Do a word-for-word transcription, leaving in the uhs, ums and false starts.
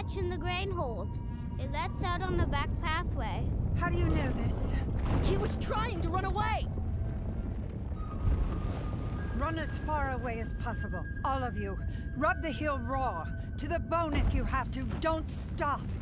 hatch in the grain hold. It lets out on the back pathway. How do you know this? He was trying to run away! Run as far away as possible, all of you. Rub the hill raw, to the bone if you have to. Don't stop.